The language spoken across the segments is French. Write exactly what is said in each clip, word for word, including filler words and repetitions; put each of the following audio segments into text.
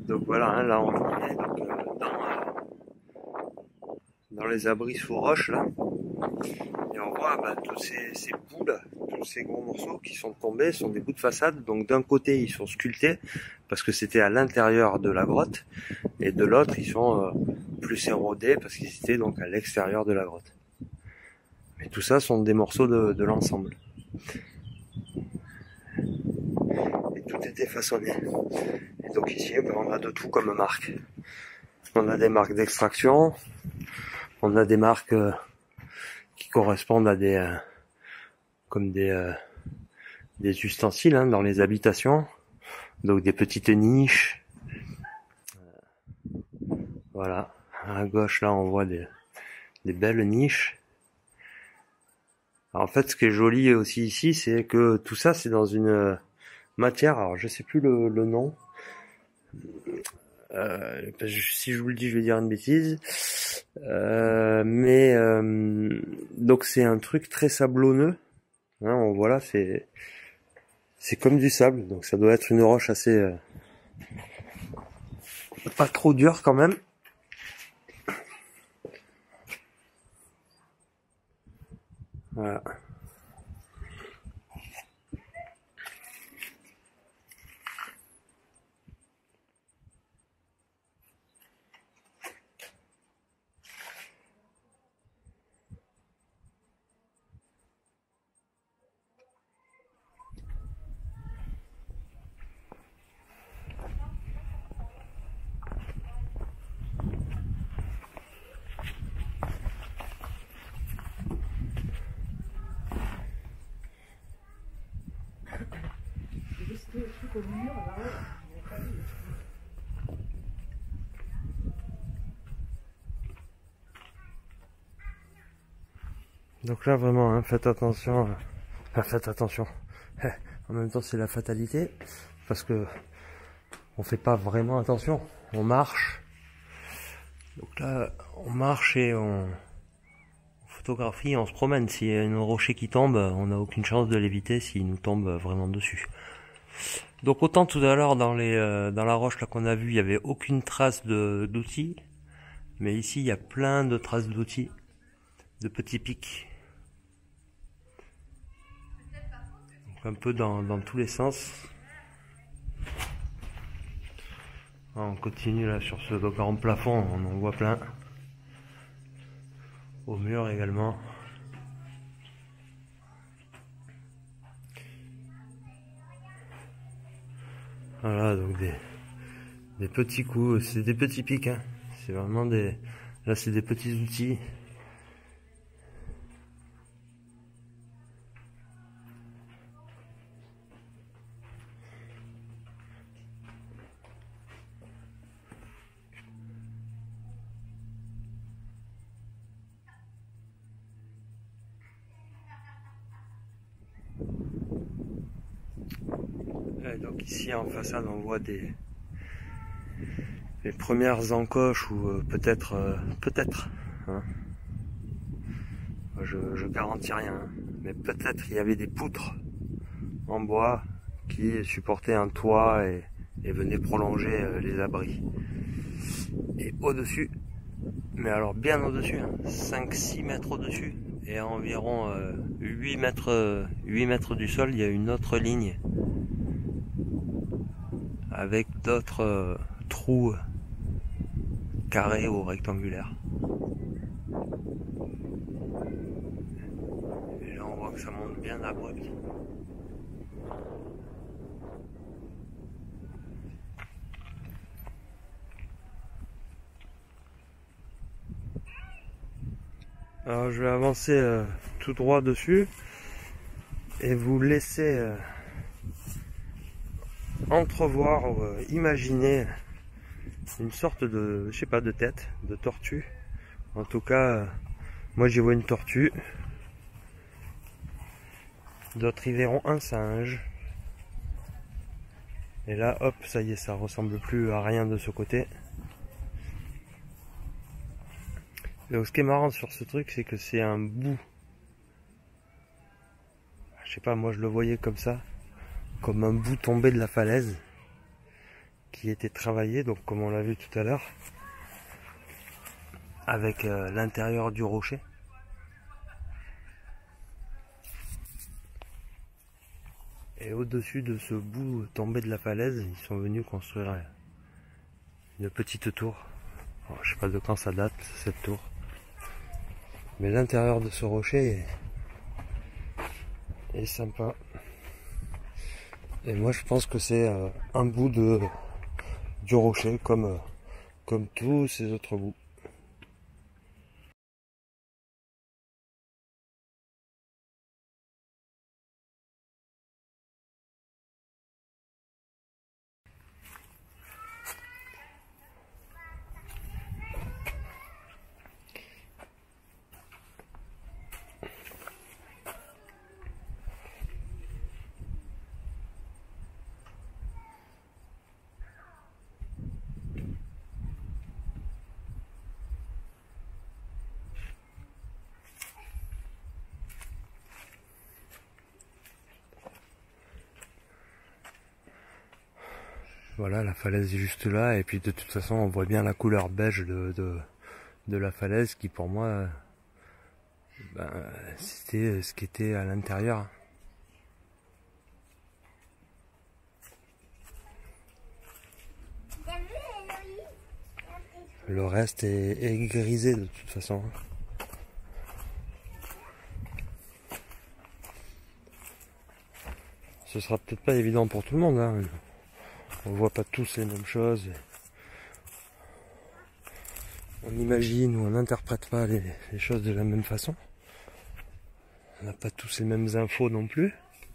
Donc voilà, hein, là on est donc, euh, dans, euh, dans les abris sous roche là. Et on voit bah, tous ces, ces bouts là, tous ces gros morceaux qui sont tombés, sont des bouts de façade. Donc d'un côté ils sont sculptés parce que c'était à l'intérieur de la grotte, et de l'autre ils sont euh, plus érodés parce qu'ils étaient donc à l'extérieur de la grotte. Mais tout ça sont des morceaux de, de l'ensemble. Et tout était façonné. Et donc ici ben, on a de tout comme marque. On a des marques d'extraction, on a des marques euh, qui correspondent à des euh, comme des euh, des ustensiles hein, dans les habitations, donc des petites niches. Euh, voilà, à gauche là on voit des des belles niches. Alors, en fait, ce qui est joli aussi ici, c'est que tout ça c'est dans une matière. Alors je sais plus le, le nom. Euh, si je vous le dis, je vais dire une bêtise. Euh, mais euh, donc c'est un truc très sablonneux. Hein, on voit là, c'est c'est comme du sable, donc ça doit être une roche assez euh, pas trop dure quand même. Voilà. Donc là vraiment, hein, faites attention. Enfin, faites attention. En même temps, c'est la fatalité parce que on fait pas vraiment attention. On marche. Donc là, on marche et on photographie, on se promène. S'il y a un rocher qui tombe, on n'a aucune chance de l'éviter s'il nous tombe vraiment dessus. Donc autant tout à l'heure dans les euh, dans la roche là qu'on a vu, il y avait aucune trace de d'outils, mais ici il y a plein de traces d'outils, de petits pics. Donc un peu dans dans tous les sens. On continue là sur ce grand plafond, on en voit plein. Au mur également. Voilà, donc des, des petits coups, c'est des petits pics, hein. C'est vraiment des... Là c'est des petits outils. Et donc ici en façade on voit des les premières encoches ou euh, peut-être euh, peut-être hein. je, je garantis rien hein. Mais peut-être il y avait des poutres en bois qui supportaient un toit et, et venaient prolonger euh, les abris. Et au dessus, mais alors bien au dessus, hein, cinq six mètres au dessus et à environ euh, huit mètres euh, huit mètres du sol, il y a une autre ligne avec d'autres euh, trous carrés ou rectangulaires. Et là on voit que ça monte bien abrupt. Alors je vais avancer euh, tout droit dessus et vous laisser euh, entrevoir ou euh, imaginer une sorte de, je sais pas, de tête, de tortue. En tout cas, euh, moi j'y vois une tortue. D'autres y verront un singe. Et là, hop, ça y est, ça ressemble plus à rien de ce côté. Donc ce qui est marrant sur ce truc, c'est que c'est un bout. Je sais pas, moi je le voyais comme ça, comme un bout tombé de la falaise. qui était travaillé, donc comme on l'a vu tout à l'heure, avec euh, l'intérieur du rocher. Et au-dessus de ce bout tombé de la falaise, ils sont venus construire une petite tour. Alors, je sais pas de quand ça date, cette tour. Mais l'intérieur de ce rocher est, est sympa. Et moi je pense que c'est euh, un bout de du rocher comme, euh, comme tous ces autres bouts. Voilà, la falaise est juste là, et puis de toute façon on voit bien la couleur beige de, de, de la falaise qui pour moi ben, c'était ce qui était à l'intérieur. Le reste est, est grisé de toute façon. Ce sera peut-être pas évident pour tout le monde, hein. On voit pas tous les mêmes choses. On imagine ou on n'interprète pas les, les choses de la même façon. On n'a pas tous les mêmes infos non plus.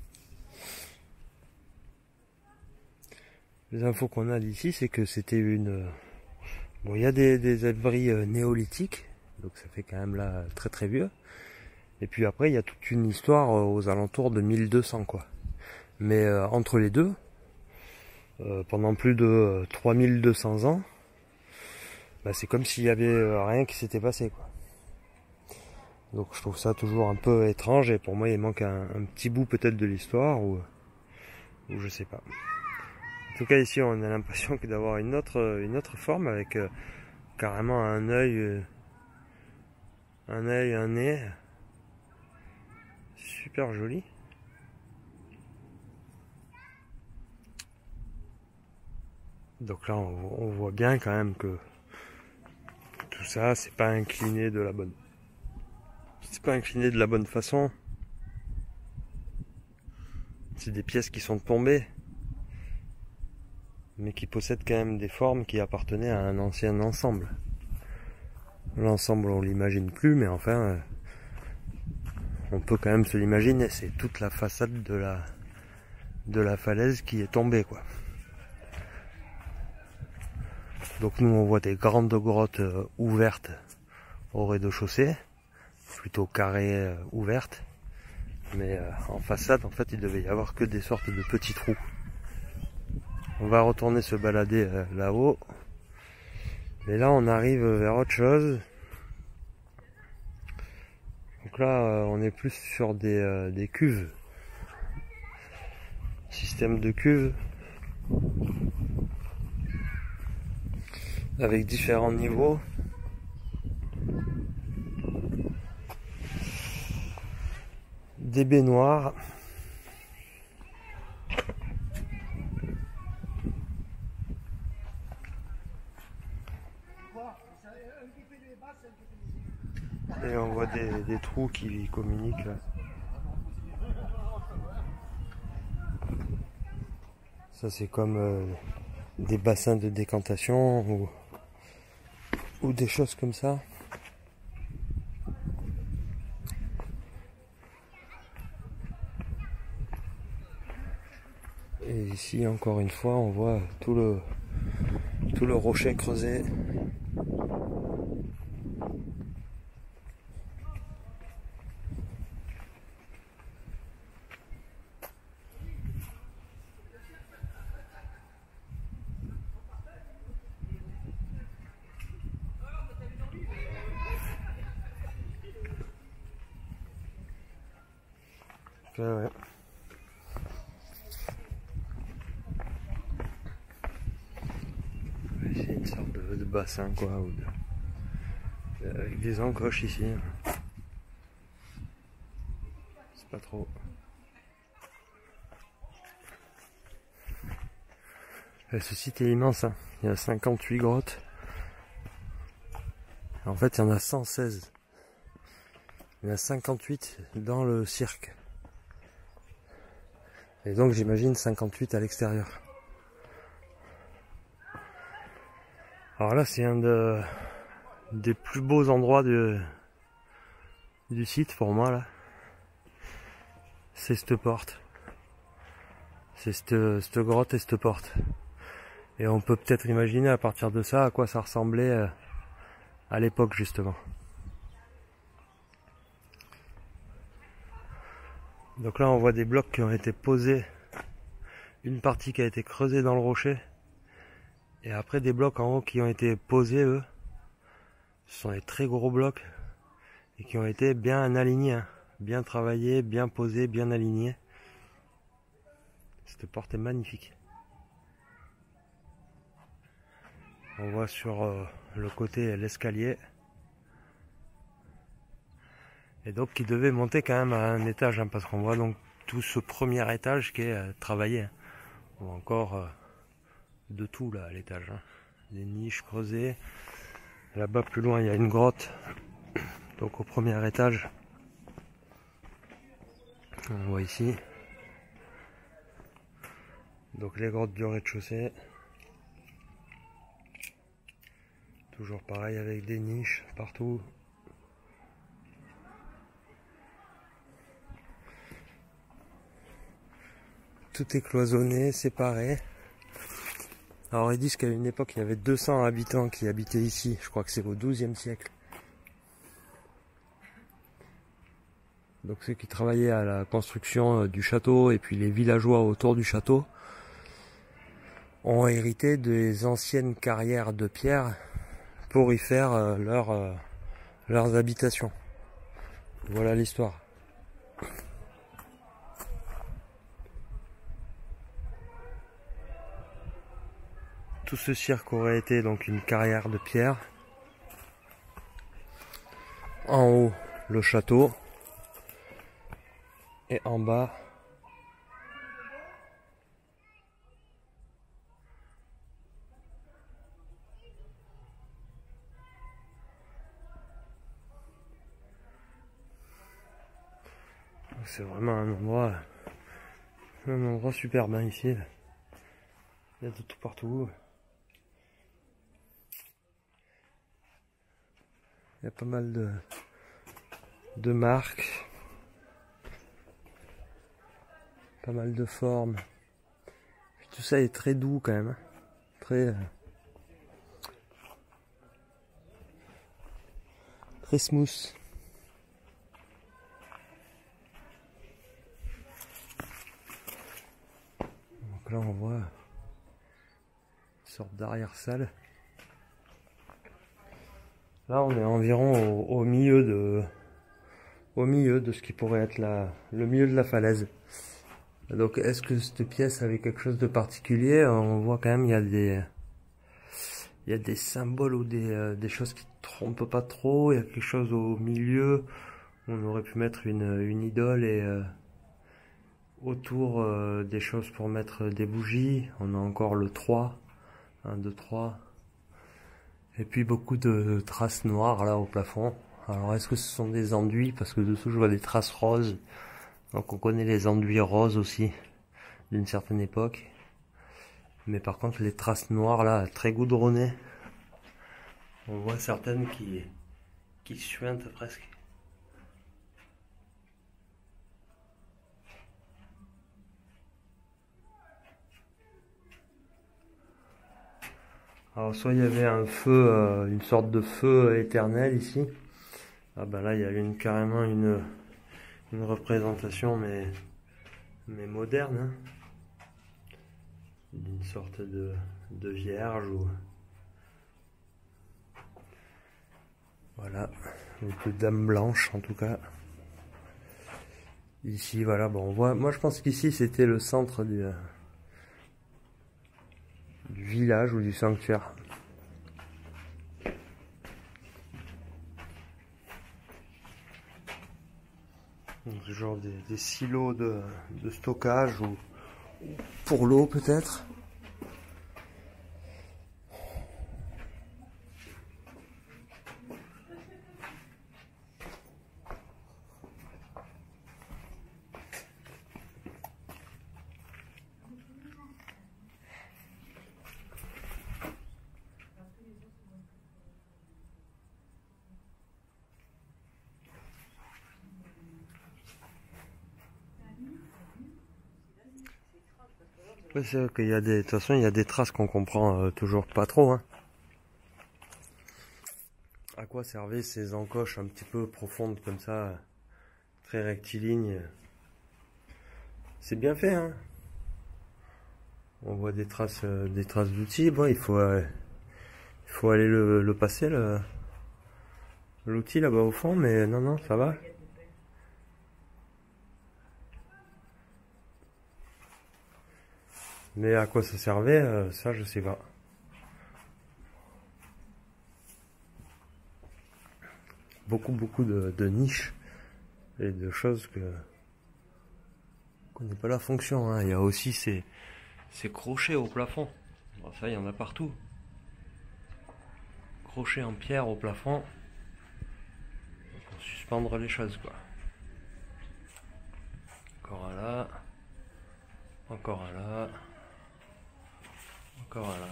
Les infos qu'on a d'ici, c'est que c'était une... Bon, il y a des, des abris néolithiques, donc ça fait quand même là très très vieux. Et puis après, il y a toute une histoire aux alentours de mille deux cents, quoi. Mais euh, entre les deux, euh, pendant plus de trois mille deux cents ans, bah, c'est comme s'il y avait rien qui s'était passé, quoi. Donc je trouve ça toujours un peu étrange, et pour moi il manque un, un petit bout peut-être de l'histoire, ou, ou je sais pas. En tout cas ici on a l'impression que d'avoir une autre, une autre forme avec euh, carrément un œil, euh, un œil, un nez, super joli. Donc là on, on voit bien quand même que tout ça c'est pas incliné de la bonne, c'est pas incliné de la bonne façon. C'est des pièces qui sont tombées, mais qui possèdent quand même des formes qui appartenaient à un ancien ensemble. L'ensemble on l'imagine plus, mais enfin euh, on peut quand même se l'imaginer. C'est toute la façade de la de la falaise qui est tombée, quoi. Donc nous on voit des grandes grottes euh, ouvertes au rez-de-chaussée, plutôt carrées euh, ouvertes, mais euh, en façade en fait il devait y avoir que des sortes de petits trous. On va retourner se balader euh, là-haut, et là on arrive vers autre chose. Donc là euh, on est plus sur des, euh, des cuves, système de cuves avec différents niveaux. Des baignoires. Et on voit des, des trous qui communiquent là. Ça c'est comme euh, des bassins de décantation ou, ou des choses comme ça. Et ici encore une fois on voit tout le tout le rocher creusé. Ouais, ouais. C'est une sorte de, de bassin quoi, ou de, avec des encoches ici. C'est pas trop. Et ce site est immense, hein. Il y a cinquante-huit grottes. En fait, il y en a cent seize. Il y en a cinquante-huit dans le cirque. Et donc j'imagine cinquante-huit à l'extérieur. Alors là, c'est un de, des plus beaux endroits de, du site pour moi là. C'est cette porte. C'est cette, cette grotte et cette porte. Et on peut peut-être imaginer à partir de ça à quoi ça ressemblait à l'époque justement. Donc là on voit des blocs qui ont été posés, une partie qui a été creusée dans le rocher, et après des blocs en haut qui ont été posés eux. Ce sont des très gros blocs et qui ont été bien alignés, hein. Bien travaillés, bien posés, bien alignés. Cette porte est magnifique. On voit sur euh, le côté l'escalier. Et donc qui devait monter quand même à un étage, hein, parce qu'on voit donc tout ce premier étage qui est euh, travaillé. Hein. On voit encore euh, de tout là à l'étage. Hein. Des niches creusées. Là-bas plus loin il y a une grotte. Donc au premier étage. On voit ici. Donc les grottes du rez-de-chaussée. Toujours pareil avec des niches partout. Tout est cloisonné, séparé. Alors ils disent qu'à une époque il y avait deux cents habitants qui habitaient ici. Je crois que c'est au douzième siècle. Donc ceux qui travaillaient à la construction du château et puis les villageois autour du château ont hérité des anciennes carrières de pierre pour y faire euh, leur, euh, leurs habitations. Voilà l'histoire. Tout ce cirque aurait été donc une carrière de pierre. En haut, le château. Et en bas, c'est vraiment un endroit, un endroit super bien ici. Il y a de tout partout. Il y a pas mal de, de marques, pas mal de formes. Puis tout ça est très doux quand même, hein. Très, euh, très smooth. Donc là on voit une sorte d'arrière-salle. Là on est environ au, au milieu de au milieu de ce qui pourrait être la, le milieu de la falaise. Donc est-ce que cette pièce avait quelque chose de particulier? On voit quand même il y a des il y a des symboles ou des, euh, des choses qui ne trompent pas trop. Il y a quelque chose au milieu. On aurait pu mettre une, une idole et euh, autour euh, des choses pour mettre des bougies. On a encore le trois. un, deux, trois. Et puis beaucoup de traces noires là au plafond. Alors est-ce que ce sont des enduits? Parce que dessous je vois des traces roses. Donc on connaît les enduits roses aussi d'une certaine époque. Mais par contre les traces noires là, très goudronnées. On voit certaines qui, qui suintent presque. Alors soit il y avait un feu, euh, une sorte de feu éternel ici. Ah ben là il y a une, carrément une, une représentation mais, mais moderne. Hein. D'une sorte de, de vierge ou... Voilà, ou de dame blanche en tout cas. Ici voilà, bon on voit, moi je pense qu'ici c'était le centre du, du village ou du sanctuaire. Donc, genre des, des silos de, de stockage ou pour l'eau peut-être. Ouais, c'est vrai qu'il y a des, de toute façon, il y a des traces qu'on comprend euh, toujours pas trop, hein. À quoi servaient ces encoches un petit peu profondes comme ça, très rectilignes? C'est bien fait, hein. On voit des traces, euh, des traces d'outils. Bon, il faut, euh, il faut aller le, le passer, le, l'outil là-bas au fond, mais non, non, ça va. Mais à quoi ça servait, euh, ça je sais pas. Beaucoup, beaucoup de, de niches et de choses que on connaît pas la fonction, hein. Il y a aussi ces, ces crochets au plafond. Bon, ça, il y en a partout. Crochets en pierre au plafond pour suspendre les choses, quoi. Encore un là, encore un là, encore un là.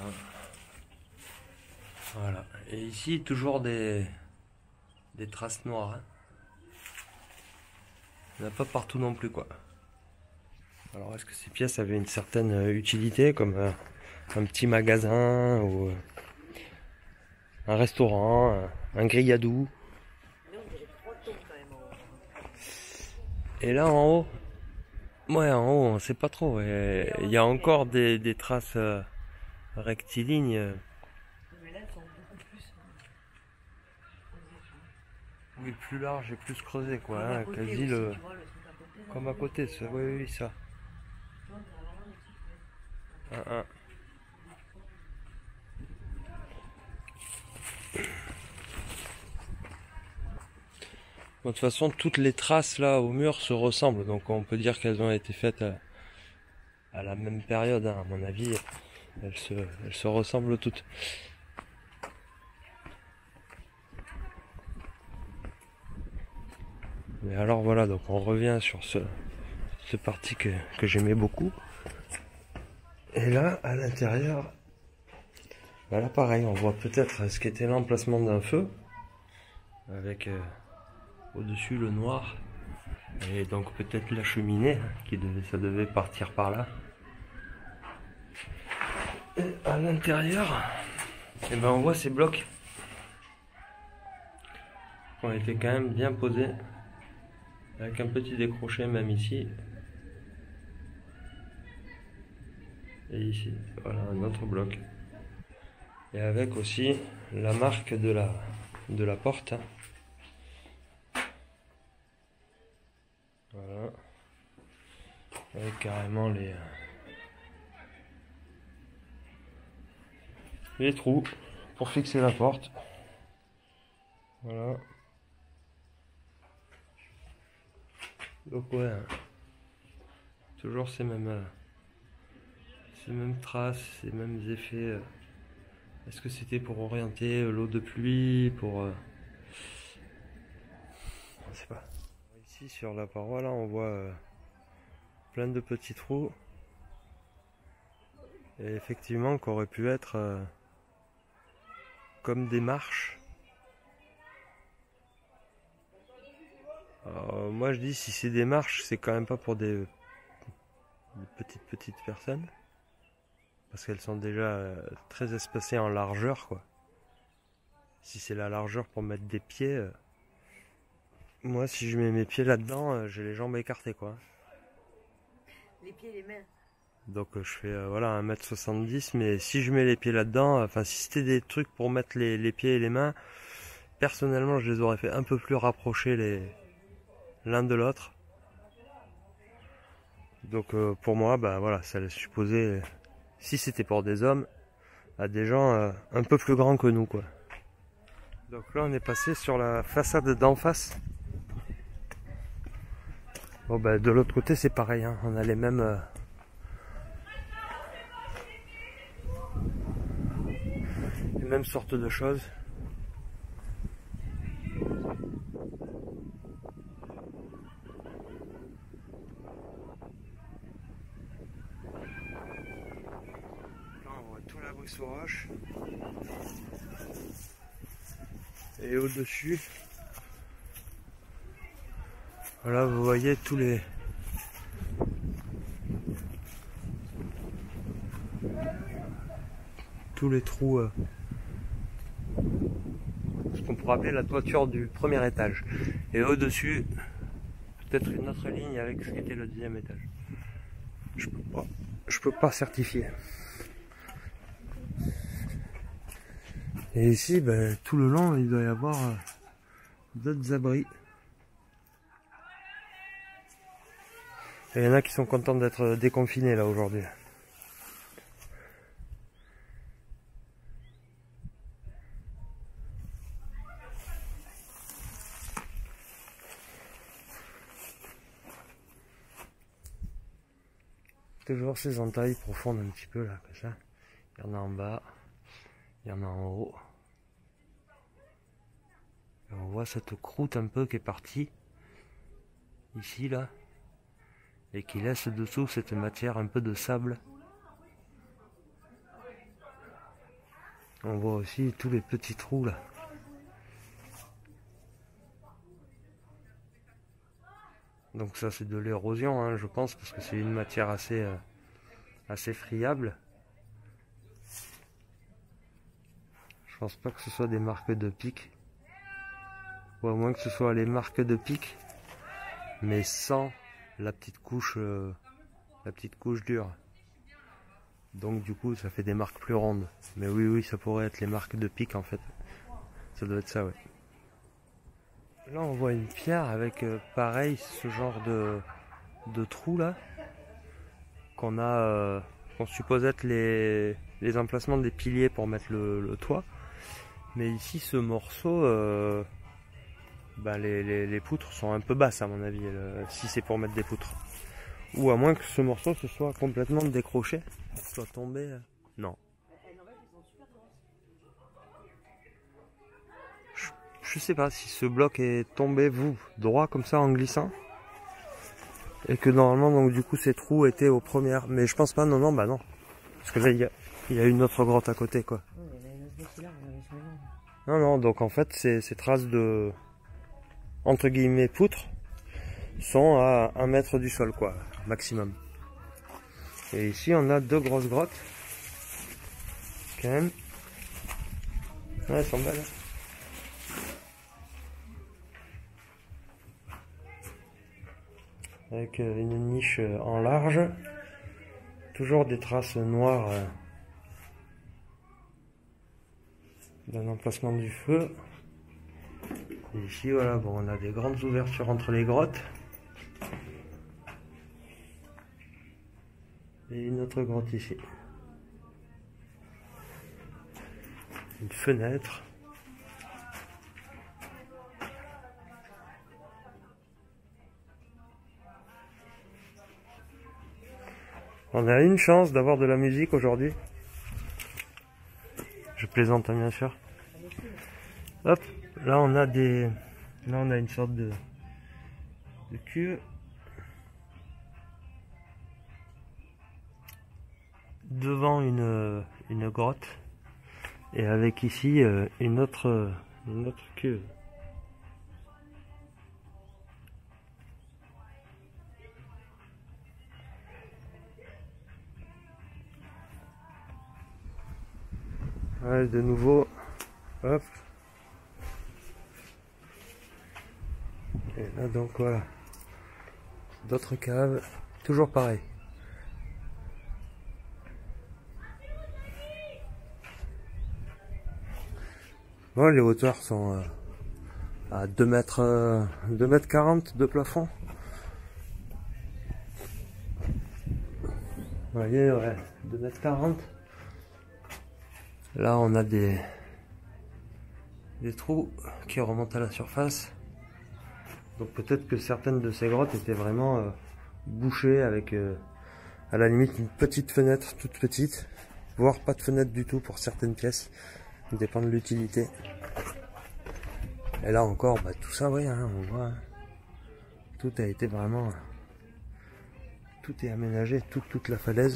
Voilà. Et ici, toujours des, des traces noires, hein. Il n'y en a pas partout non plus, quoi. Alors, est-ce que ces pièces avaient une certaine utilité, comme euh, un petit magasin ou euh, un restaurant, un, un grilladou? Et là en haut, ouais, en haut, on sait pas trop. Il y a encore des, des traces euh, rectilignes. Mais là, elles sont beaucoup plus. Oui, plus large et plus creusé, quoi. Comme Hein, à côté quasi aussi, le. tu vois, le truc à côté, là. Comme à côté, ça. Oui, oui, ça. Tu vois, t'as vraiment des petits trucs. Un, un. Bon, de toute façon, toutes les traces là au mur se ressemblent, donc on peut dire qu'elles ont été faites à, à la même période, hein. À mon avis, elles se, elles se ressemblent toutes. Mais alors voilà, donc on revient sur ce, ce parti que, que j'aimais beaucoup. Et là, à l'intérieur, bah là pareil, on voit peut-être ce qu'était l'emplacement d'un feu, avec euh, au-dessus le noir, et donc peut-être la cheminée, qui devait, ça devait partir par là. Et à l'intérieur, et ben on voit ces blocs qui ont été quand même bien posés, avec un petit décroché même ici. Et ici, voilà un autre bloc. Et avec aussi la marque de la, de la porte. Voilà. Avec carrément les, les trous pour fixer la porte. Voilà. Donc ouais, hein. Toujours ces mêmes, euh, ces mêmes traces, ces mêmes effets. Euh. Est-ce que c'était pour orienter l'eau de pluie, pour... Euh... On sait pas. Ici sur la paroi là on voit euh, plein de petits trous. Et effectivement qu'aurait pu être euh, comme des marches. Alors, moi je dis si c'est des marches, c'est quand même pas pour des, des petites petites personnes. Parce qu'elles sont déjà euh, très espacées en largeur, quoi. Si c'est la largeur pour mettre des pieds, euh, moi si je mets mes pieds là-dedans, euh, j'ai les jambes écartées, quoi. Les pieds et les mains. Donc euh, je fais euh, voilà un mètre soixante-dix, mais si je mets les pieds là-dedans, enfin si c'était des trucs pour mettre les, les pieds et les mains, personnellement je les aurais fait un peu plus rapprocher les l'un de l'autre. Donc euh, pour moi, bah voilà, ça laisse supposer, si c'était pour des hommes, à des gens euh, un peu plus grands que nous, quoi. Donc là on est passé sur la façade d'en face. Bon bah de l'autre côté c'est pareil, hein. On a les mêmes euh, les mêmes sortes de choses. Là on voit tout la brise aux roches. Et au-dessus, voilà, vous voyez tous les tous les trous, euh, ce qu'on pourrait appeler la toiture du premier étage. Et au-dessus, peut-être une autre ligne avec ce qui était le deuxième étage. Je peux pas, je peux pas certifier. Et ici, ben, tout le long, il doit y avoir euh, d'autres abris. Et il y en a qui sont contents d'être déconfinés là aujourd'hui. Toujours ces entailles profondes un petit peu là, comme ça. Il y en a en bas, il y en a en haut. Et on voit cette croûte un peu qui est partie ici là, et qui laisse dessous cette matière un peu de sable. On voit aussi tous les petits trous là. Donc ça c'est de l'érosion, hein, je pense, parce que c'est une matière assez, euh, assez friable. Je pense pas que ce soit des marques de pic. Ou à moins que ce soit les marques de pic, mais sans la petite couche, euh, la petite couche dure. Donc du coup ça fait des marques plus rondes. Mais oui oui ça pourrait être les marques de pic en fait. Ça doit être ça, ouais. Là on voit une pierre avec euh, pareil ce genre de, de trou là. Qu'on a, euh, qu'on suppose être les, les emplacements des piliers pour mettre le, le toit. Mais ici ce morceau, euh, bah, les, les, les poutres sont un peu basses à mon avis, le, si c'est pour mettre des poutres. Ou à moins que ce morceau se soit complètement décroché, soit tombé. Euh, non. Je, je sais pas si ce bloc est tombé, vous, droit comme ça en glissant. Et que normalement, donc du coup, ces trous étaient aux premières. Mais je pense pas, non, non, bah non. Parce que là, il y a, il y a une autre grotte à côté, quoi. Non, non, donc en fait, ces, ces traces de, entre guillemets, poutres, sont à un mètre du sol, quoi, maximum. Et ici, on a deux grosses grottes. Quand même. Ouais, elles sont belles. Hein. Avec une niche en large. Toujours des traces noires d'un emplacement du feu. Et ici, voilà, bon, on a des grandes ouvertures entre les grottes. Et une autre grotte ici. Une fenêtre. On a une chance d'avoir de la musique aujourd'hui. Je plaisante, hein, bien sûr. Hop, là on a des, là on a une sorte de, de cuve. Devant une, une grotte. Et avec ici une autre, une autre cuve. Ouais, de nouveau, hop. Et là donc voilà, d'autres caves, toujours pareil. Bon, les hauteurs sont euh, à deux mètres, euh, deux mètres quarante de plafond. Vous voyez, ouais, deux mètres quarante. Là, on a des, des trous qui remontent à la surface. Donc peut-être que certaines de ces grottes étaient vraiment euh, bouchées avec euh, à la limite une petite fenêtre toute petite, voire pas de fenêtre du tout pour certaines pièces, ça dépend de l'utilité. Et là encore, bah, tout ça, oui, hein, on voit, hein, tout a été vraiment, tout est aménagé, toute, toute la falaise.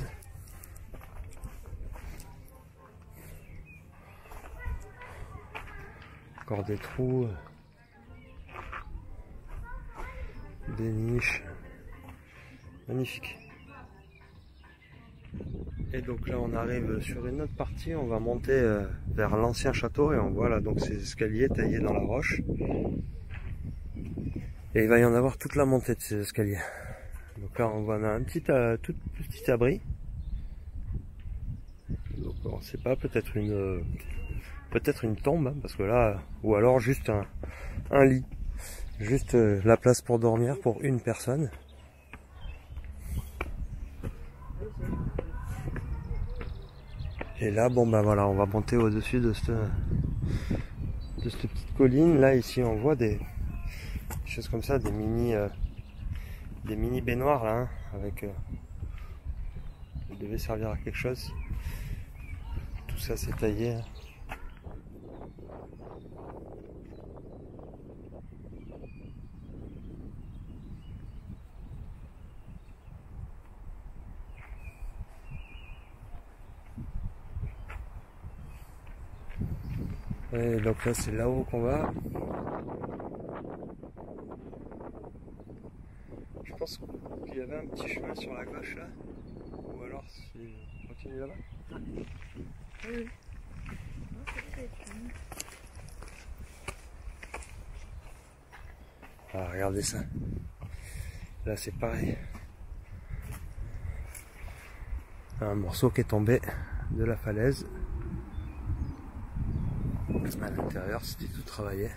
Encore des trous, des niches, magnifique. Et donc là on arrive sur une autre partie, on va monter euh, vers l'ancien château et on voit là donc ces escaliers taillés dans la roche. Et il va y en avoir toute la montée de ces escaliers. Donc là on voit on a un petit, euh, tout petit abri. Donc on sait pas, peut-être une euh, peut-être une tombe, hein, parce que là, ou alors juste un, un lit. Juste euh, la place pour dormir pour une personne. Et là, bon ben voilà, on va monter au-dessus de cette, de cette petite colline. Là, ici, on voit des, des choses comme ça, des mini, euh, des mini baignoires là, hein, avec. Euh, il devait servir à quelque chose. Tout ça, c'est taillé. Hein. Et donc là c'est là-haut qu'on va. Je pense qu'il y avait un petit chemin sur la gauche là. Ou alors si on continue là-bas. Oui. Ah, regardez ça. Là c'est pareil. Un morceau qui est tombé de la falaise. À l'intérieur c'était tout travaillé.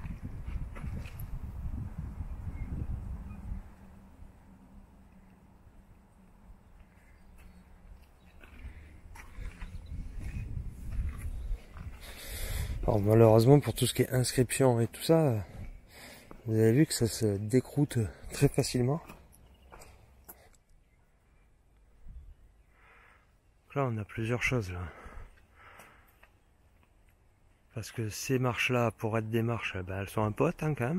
Alors malheureusement pour tout ce qui est inscription et tout ça, vous avez vu que ça se décroute très facilement. Donc là on a plusieurs choses là. Parce que ces marches là, pour être des marches, ben, elles sont un pote hein, quand même.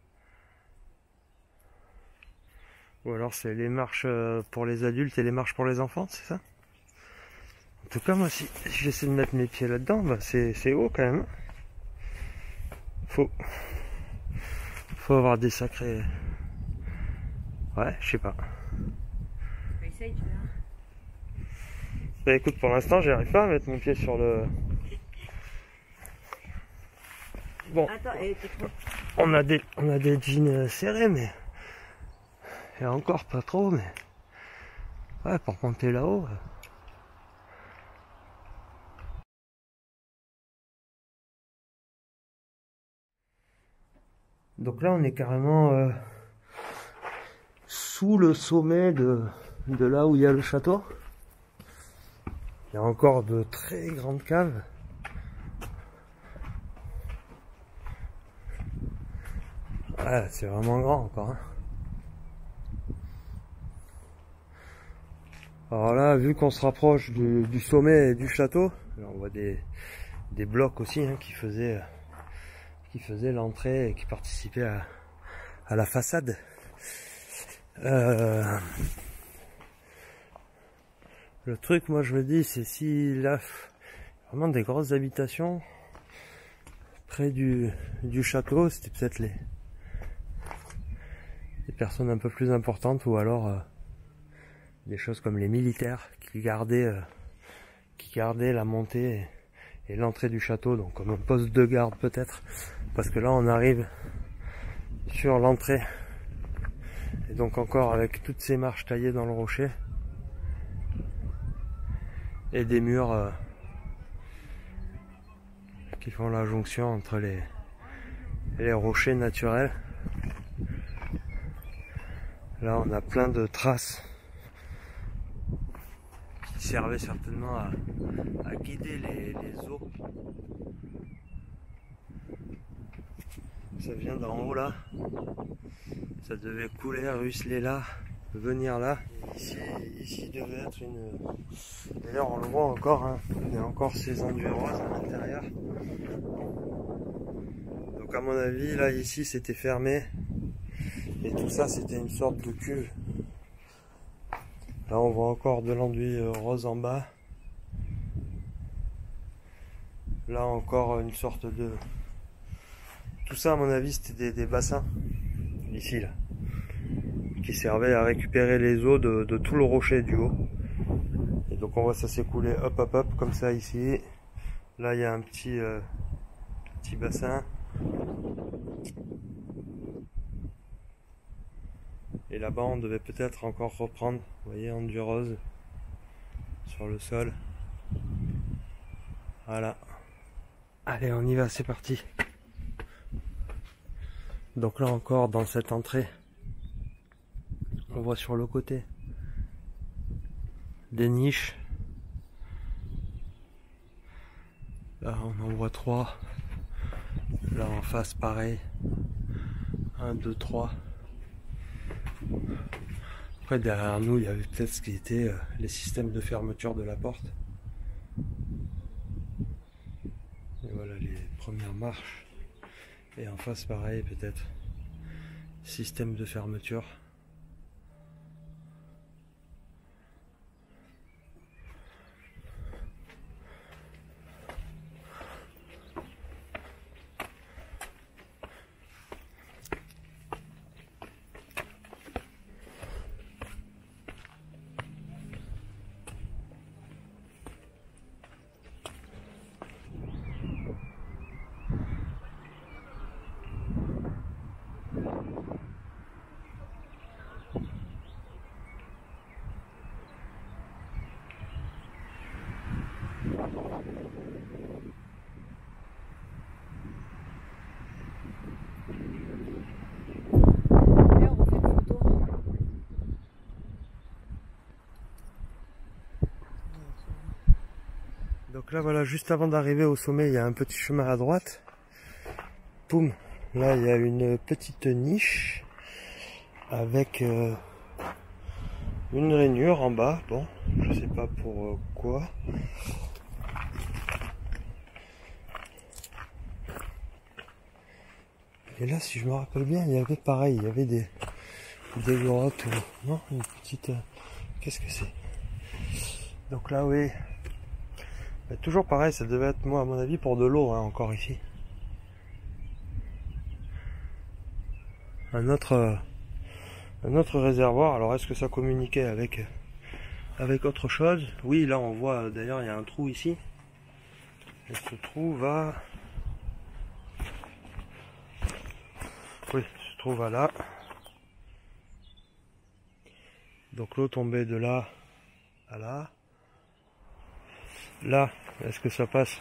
Ou alors c'est les marches pour les adultes et les marches pour les enfants, c'est ça? En tout cas moi si j'essaie de mettre mes pieds là-dedans, ben, c'est haut quand même. Faut, faut avoir des sacrés... Ouais, je sais pas. Essaye, tu verras. Bah écoute, pour l'instant j'arrive pas à mettre mon pied sur le... Bon, Attends, et t'es trop... on a des, on a des jeans serrés, mais et encore pas trop, mais ouais, pour monter là-haut. Donc là, on est carrément euh, sous le sommet de, de là où il y a le château. Il y a encore de très grandes caves. Ouais, c'est vraiment grand encore. Hein. Alors là, vu qu'on se rapproche du, du sommet du château, on voit des, des blocs aussi hein, qui faisaient, qui faisaient l'entrée et qui participaient à, à la façade. Euh, le truc, moi je me dis, c'est si là, vraiment des grosses habitations près du, du château, c'était peut-être les des personnes un peu plus importantes ou alors euh, des choses comme les militaires qui gardaient euh, qui gardaient la montée et, et l'entrée du château, donc comme un poste de garde peut-être, parce que là on arrive sur l'entrée et donc encore avec toutes ces marches taillées dans le rocher et des murs euh, qui font la jonction entre les, les rochers naturels. Là on a plein de traces qui servaient certainement à, à guider les, les eaux. Ça vient d'en haut là. Ça devait couler, ruisseler là, venir là. Ici, ici devait être une... D'ailleurs on le voit encore, hein. Il y a encore ces enduits roses à l'intérieur. Donc à mon avis, là ici c'était fermé. Et tout ça c'était une sorte de cuve. Là on voit encore de l'enduit rose en bas. Là encore une sorte de... Tout ça à mon avis c'était des, des bassins. Ici là. Qui servaient à récupérer les eaux de, de tout le rocher du haut. Et donc on voit ça s'écouler hop hop hop comme ça ici. Là il y a un petit, euh, petit bassin. Et là-bas on devait peut-être encore reprendre, vous voyez, enduit rose sur le sol. Voilà. Allez, on y va, c'est parti. Donc là encore dans cette entrée, on voit sur le côté des niches. Là on en voit trois. Là en face pareil. Un, deux, trois. Après derrière nous il y avait peut-être ce qui était euh, les systèmes de fermeture de la porte. Et voilà les premières marches. Et en face pareil peut-être. Système de fermeture. Donc là voilà, juste avant d'arriver au sommet, il y a un petit chemin à droite. Poum, là il y a une petite niche avec euh, une rainure en bas. Bon, je sais pas pour euh, quoi. Et là, si je me rappelle bien, il y avait pareil, il y avait des, des grottes. Non, une petite... Euh, qu'est-ce que c'est? Donc là, oui. Mais toujours pareil, ça devait être, moi, à mon avis, pour de l'eau, hein, encore ici. Un autre, euh, un autre réservoir. Alors, est-ce que ça communiquait avec, avec autre chose? Oui, là, on voit, d'ailleurs, il y a un trou ici. Et ce trou va... Oui, se trouve à là. Donc l'eau tombait de là à là. Là, est-ce que ça passe?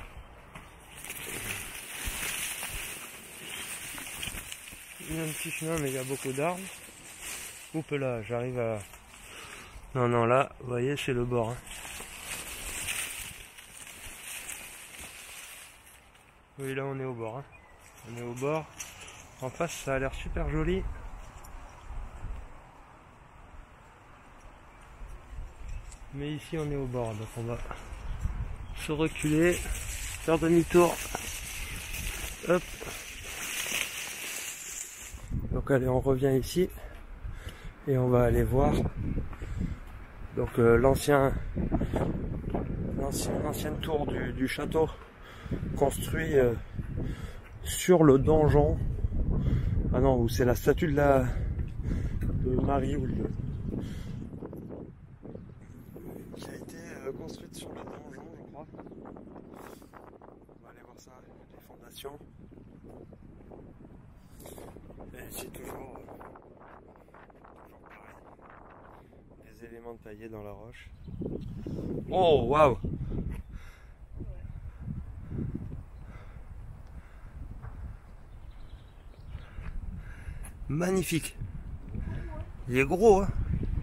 Il y a un petit chemin, mais il y a beaucoup d'arbres. Oups là, j'arrive à... Non, non, là, vous voyez, c'est le bord. Hein. Oui, là, on est au bord. Hein. On est au bord. En face, ça a l'air super joli. Mais ici, on est au bord. Donc, on va se reculer, faire demi-tour. Hop. Donc, allez, on revient ici. Et on va aller voir. Donc, euh, l'ancien, l'ancien, l'ancienne tour du, du château construit euh, sur le donjon. Ah non, où c'est la statue de la de Marie ou le... qui a été euh, construite sur le donjon, je crois. On va aller voir ça, les fondations. Et c'est toujours, euh, toujours pareil. Des éléments taillés dans la roche. Oh, waouh! Magnifique. Il est gros, hein.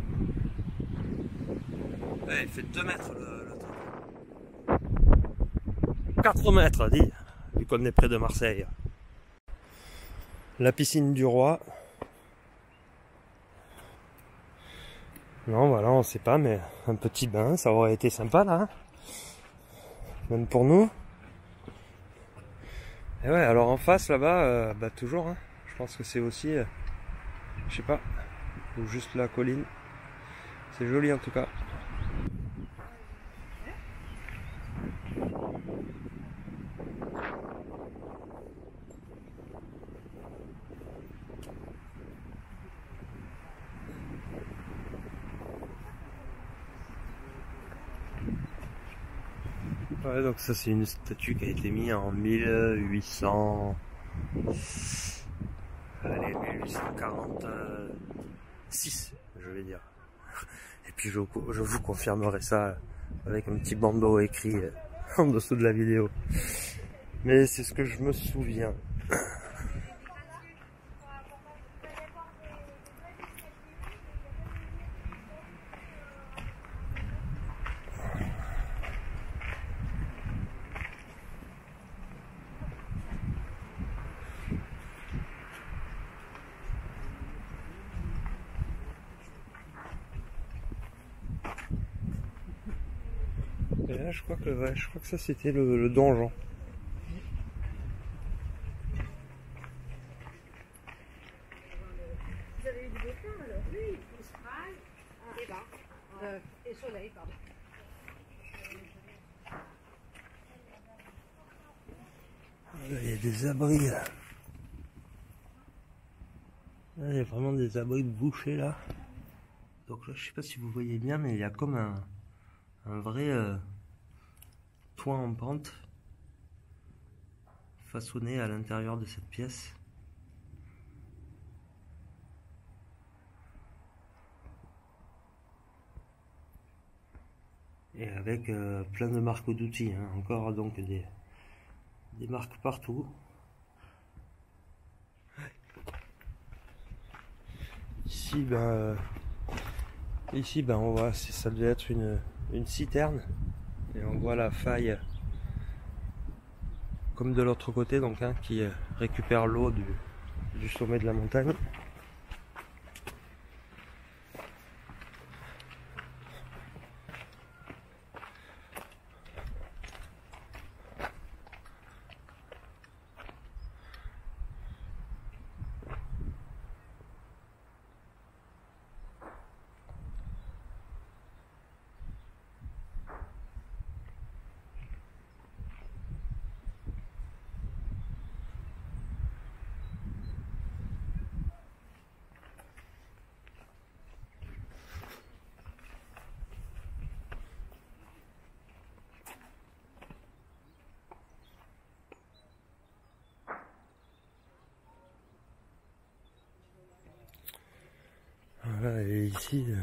Ouais, il fait deux mètres le, le truc. quatre mètres, dis, vu qu'on est près de Marseille. La piscine du roi. Non, voilà, on sait pas, mais un petit bain, ça aurait été sympa là. Hein, même pour nous. Et ouais, alors en face là-bas, euh, bah toujours, hein, je pense que c'est aussi, euh, je sais pas, ou juste la colline. C'est joli en tout cas. Ouais, donc ça c'est une statue qui a été mise en mille huit cents... Allez, mille huit cent quarante-six, je vais dire. Et puis je, je vous confirmerai ça avec un petit bandeau écrit en dessous de la vidéo. Mais c'est ce que je me souviens. Et là, je crois que, ouais, je crois que ça c'était le, le donjon. Vous avez eu du beau temps alors? Oui, Mistral et vent. Euh, et soleil, pardon. Là, il y a des abris là. Là, il y a vraiment des abris de bouchers là. Donc là, je sais pas si vous voyez bien, mais il y a comme un, un vrai euh, toit en pente façonné à l'intérieur de cette pièce. Et avec euh, plein de marques d'outils, hein. Encore donc des, des marques partout. Ici, ben, euh, ici, ben, on voit, ça devait être une, une citerne, et on voit la faille comme de l'autre côté, donc hein, qui euh, récupère l'eau du, du sommet de la montagne. Voilà, et ici, euh,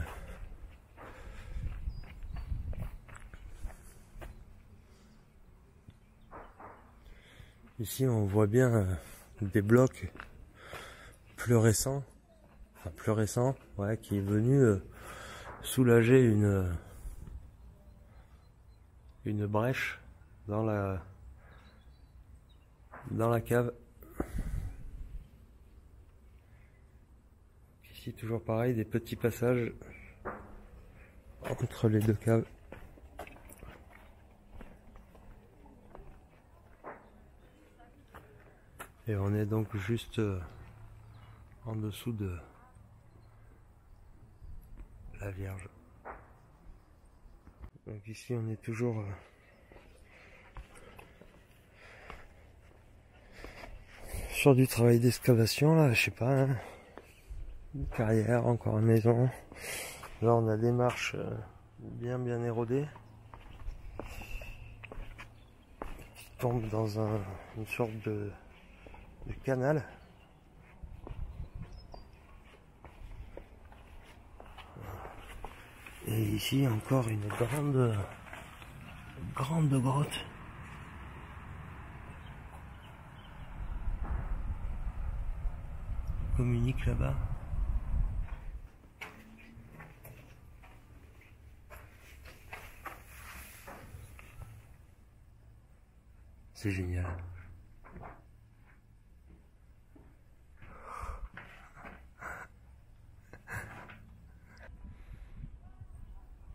ici on voit bien euh, des blocs plus récents, enfin plus récents, ouais, qui est venu euh, soulager une une brèche dans la dans la cave. Ici toujours pareil, des petits passages entre les deux caves. Et on est donc juste euh, en dessous de la Vierge. Donc ici on est toujours euh, sur du travail d'excavation là, je sais pas, hein. Une carrière, encore une maison. Là on a des marches euh, bien bien érodées qui tombent dans un, une sorte de, de canal. Et ici encore une grande grande grotte. Communique là-bas. C'est génial.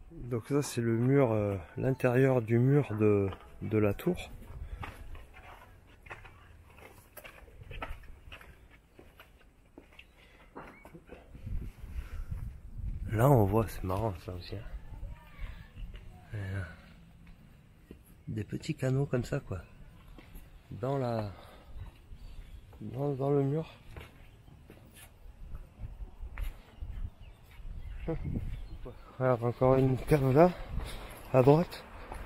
Donc ça c'est le mur, euh, l'intérieur du mur de, de la tour. Là on voit, c'est marrant ça aussi. Hein. Euh, des petits canaux comme ça quoi. Dans la dans, dans le mur. Alors encore une cave là, à droite.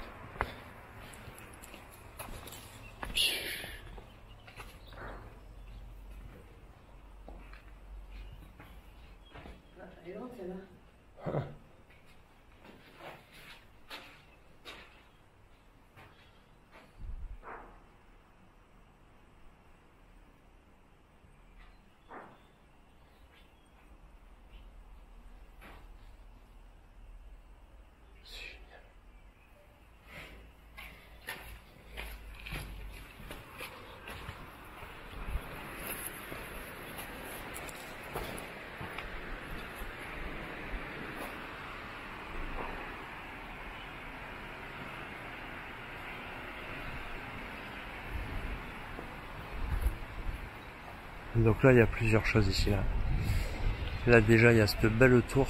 Donc là il y a plusieurs choses ici là. Là déjà il y a cette belle tour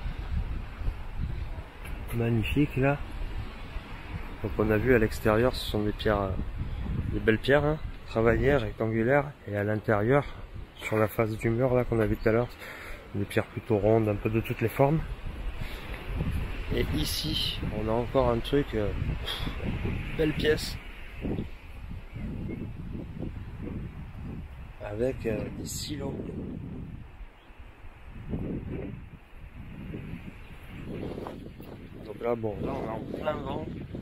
magnifique là. Donc on a vu à l'extérieur ce sont des pierres, des belles pierres hein, travaillées, rectangulaires, et à l'intérieur sur la face du mur là qu'on a vu tout à l'heure, des pierres plutôt rondes, un peu de toutes les formes. Et ici on a encore un truc, euh, belle pièce. Avec euh, des silos. Donc là, bon, là on est en plein vent.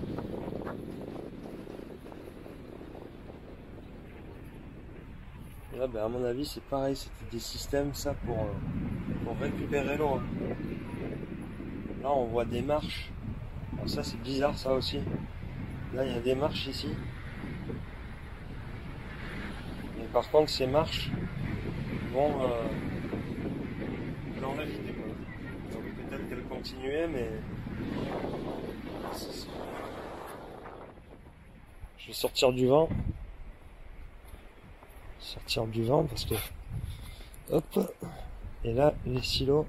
Et là, ben, à mon avis, c'est pareil, c'était des systèmes, ça, pour, euh, pour récupérer l'eau. Là, on voit des marches. Alors ça, c'est bizarre, ça aussi. Là, il y a des marches ici. Par contre, ces marches vont euh, dans la vide. Donc peut-être qu'elles continuaient, mais je vais sortir du vent. Sortir du vent parce que hop. Et là, les silos.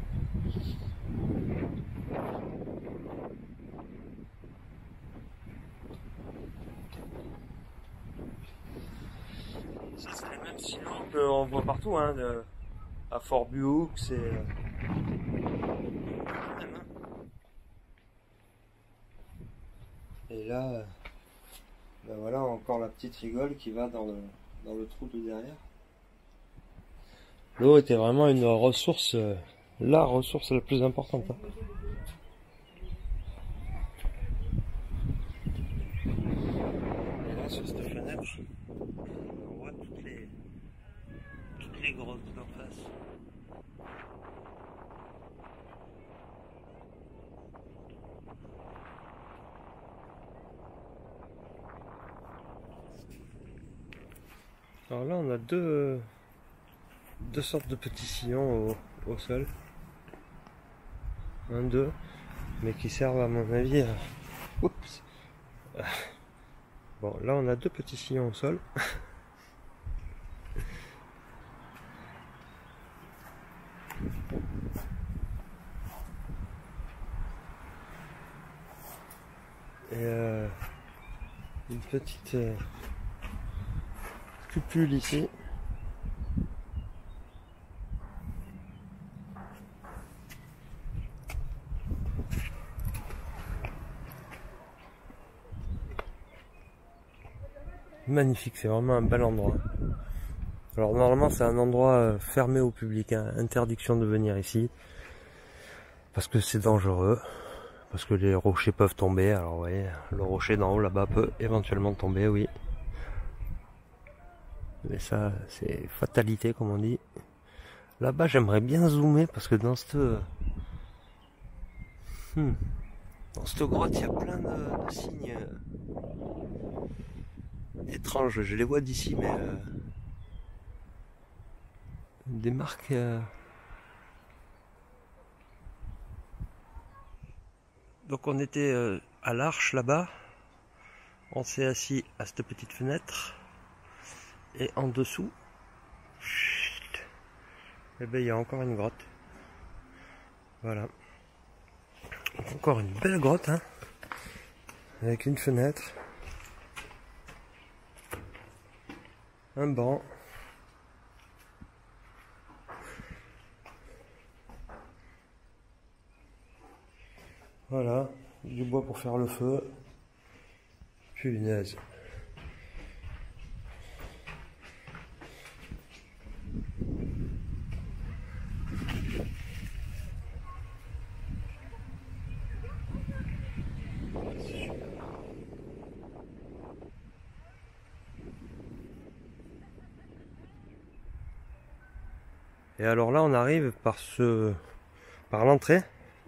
C'est les mêmes silos qu'on voit partout, hein, de, à Fort Buoux, c'est et là, ben voilà encore la petite rigole qui va dans le, dans le trou de derrière. L'eau était vraiment une ressource, la ressource la plus importante. Hein. Et là sur cette fenêtre, on voit toutes les, toutes les grottes d'en face. Alors là on a deux, deux sortes de petits sillons au, au sol. Un, deux, mais qui servent à mon avis à... Oups. Bon là on a deux petits sillons au sol. Et euh, une petite euh, cupule ici. Magnifique, c'est vraiment un bel endroit. Alors normalement c'est un endroit fermé au public, hein, interdiction de venir ici. Parce que c'est dangereux. Parce que les rochers peuvent tomber. Alors vous voyez, le rocher d'en haut là-bas peut éventuellement tomber, oui. Mais ça, c'est fatalité comme on dit. Là-bas j'aimerais bien zoomer parce que dans cette... Hmm. Dans cette grotte il y a plein de, de signes étranges. Je les vois d'ici mais... Euh... Des marques... Euh... Donc on était euh, à l'Arche là-bas. On s'est assis à cette petite fenêtre. Et en dessous, chut, eh ben, il y a encore une grotte. Voilà. Encore une belle grotte, hein, avec une fenêtre, un banc. Voilà, du bois pour faire le feu. Punaise. Et alors là, on arrive par ce, par l'entrée,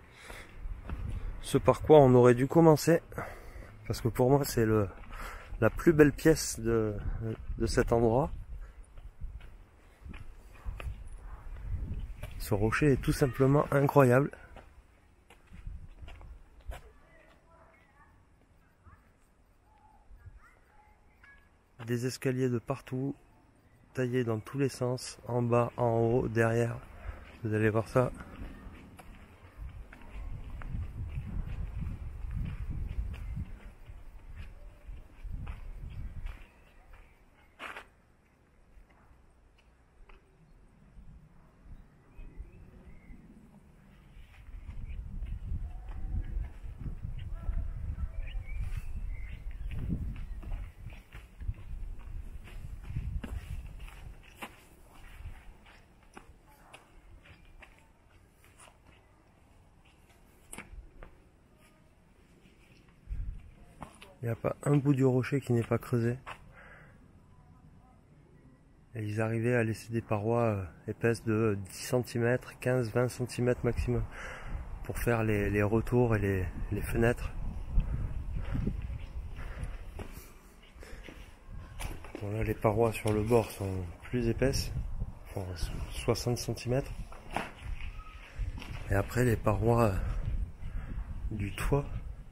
ce par quoi on aurait dû commencer, parce que pour moi c'est le la plus belle pièce de, de cet endroit. Ce rocher est tout simplement incroyable. Des escaliers de partout, taillés dans tous les sens, en bas, en haut, derrière. Vous allez voir ça. Il n'y a pas un bout du rocher qui n'est pas creusé. Et ils arrivaient à laisser des parois épaisses de dix centimètres, quinze à vingt centimètres maximum pour faire les, les retours et les, les fenêtres. Bon, là, les parois sur le bord sont plus épaisses, enfin, soixante centimètres. Et après les parois du toit,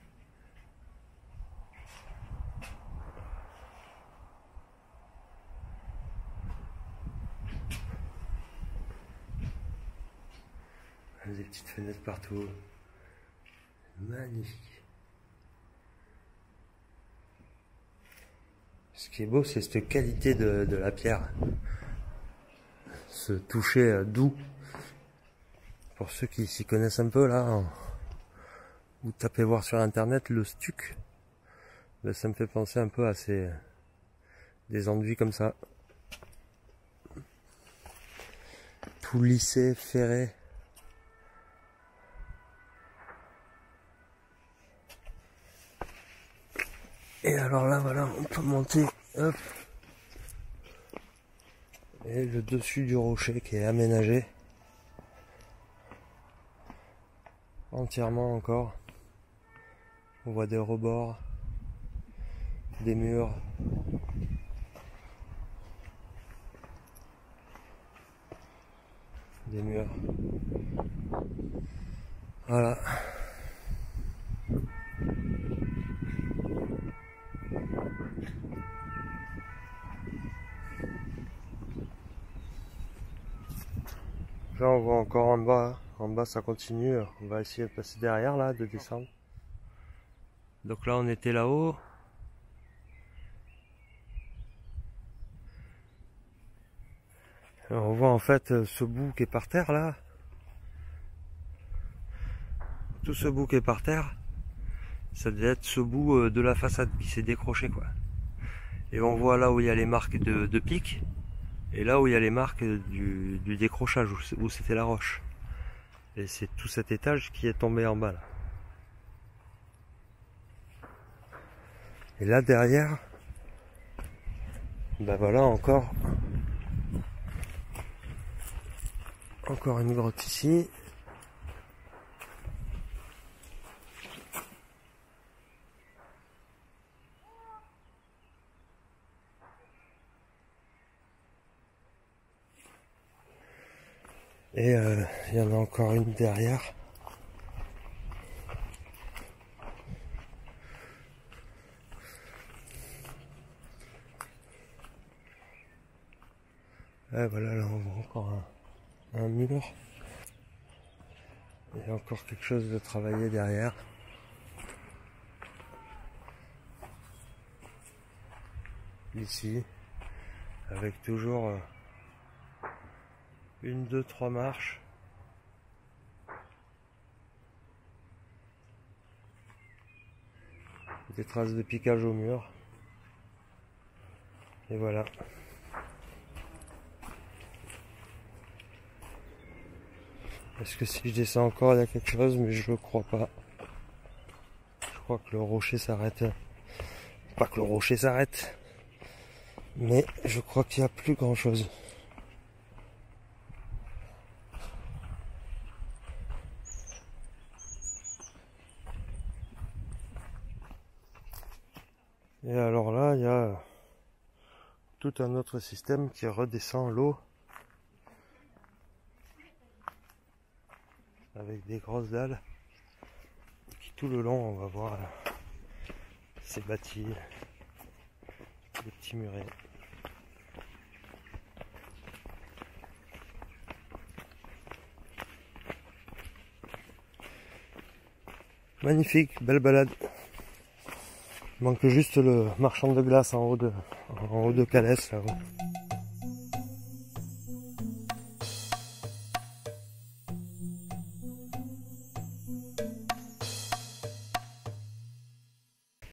des petites fenêtres partout. Magnifique. Ce qui est beau, c'est cette qualité de, de la pierre. Ce toucher doux. Pour ceux qui s'y connaissent un peu là, hein, vous tapez voir sur internet le stuc. Ben, ça me fait penser un peu à ces des enduits comme ça. Tout lissé, ferré. Et alors là, voilà, on peut monter, hop, et le dessus du rocher qui est aménagé, entièrement encore. On voit des rebords, des murs, des murs, voilà. Là on voit encore en bas, en bas ça continue, on va essayer de passer derrière là, de descendre. Donc là on était là-haut. On voit en fait ce bout qui est par terre là. Tout ce bout qui est par terre, ça devait être ce bout de la façade qui s'est décroché quoi. Et on voit là où il y a les marques de, de pic. Et là où il y a les marques du, du décrochage, où c'était la roche. Et c'est tout cet étage qui est tombé en bas là. Et là derrière, ben voilà encore, encore une grotte ici. Et il euh, y en a encore une derrière. Et voilà, là on voit encore un, un mur. Il y a encore quelque chose de travaillé derrière. Ici, avec toujours euh, une, deux, trois marches. Des traces de piquage au mur. Et voilà. Est-ce que si je descends encore, il y a quelque chose? Mais je ne crois pas. Je crois que le rocher s'arrête. Pas que le rocher s'arrête. Mais je crois qu'il n'y a plus grand chose. Et alors là, il y a tout un autre système qui redescend l'eau avec des grosses dalles qui tout le long, on va voir, c'est bâti, des petits murets. Magnifique, belle balade. Il manque juste le marchand de glace en haut de, en haut de Calès là-haut.